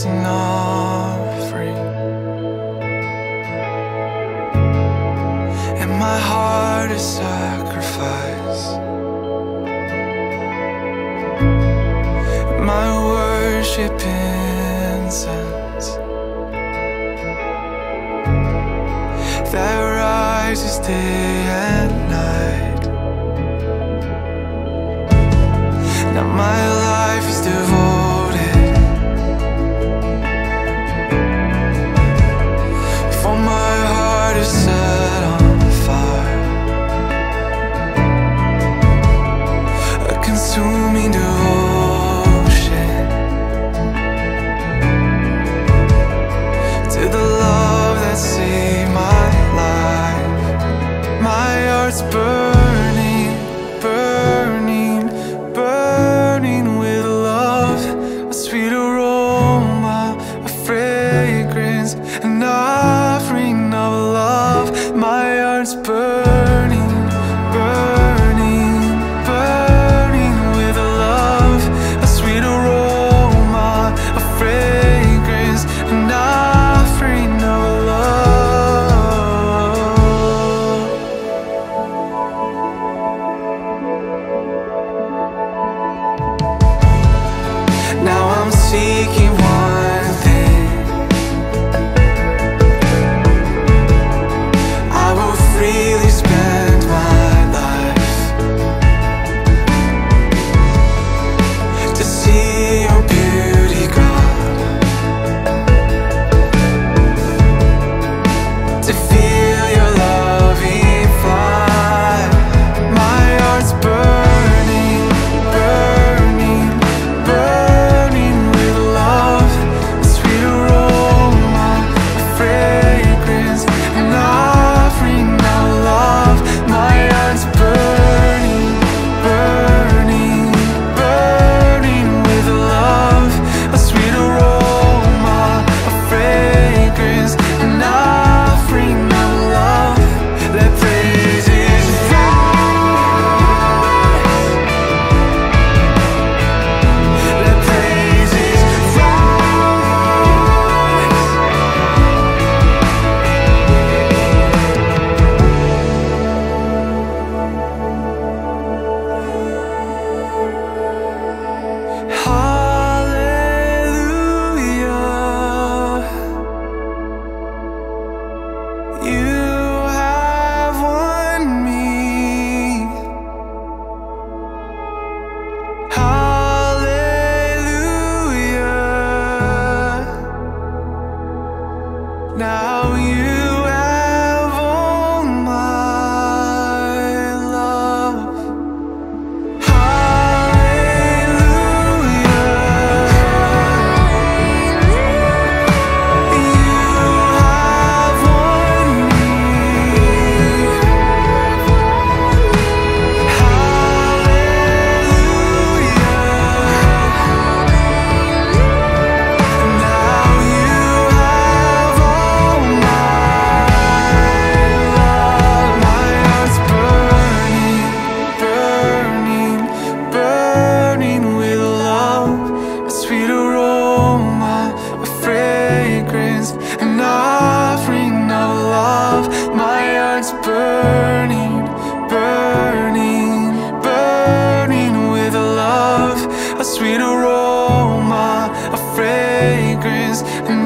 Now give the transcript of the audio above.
is an offering, and my heart is sacrifice. My worship incense that rises day and night. Now my life is devoted, for my heart is set on fire, a consuming devotion to the love that saved my life. My heart's burning, burning, burning with love, a sweet aroma, a fragrance, an offering of love. My heart's burning, burning, burning with love, a sweet aroma, a fragrance, an offering of love. Now I'm seeking one thing, I will freely spend my life to see your beauty, God, to feel your loving fire. My heart's burning, burning, burning with love, a sweet aroma, a fragrance, an offering of love. My heart's burning, burning, burning with love, a sweet aroma, a fragrance, an offering of love. Let praises rise, let praises rise. Hallelujah, you have won me. Hallelujah, now you have all my love. Hallelujah, you have won me. Burning, burning, burning with love, a sweet aroma, a fragrance, an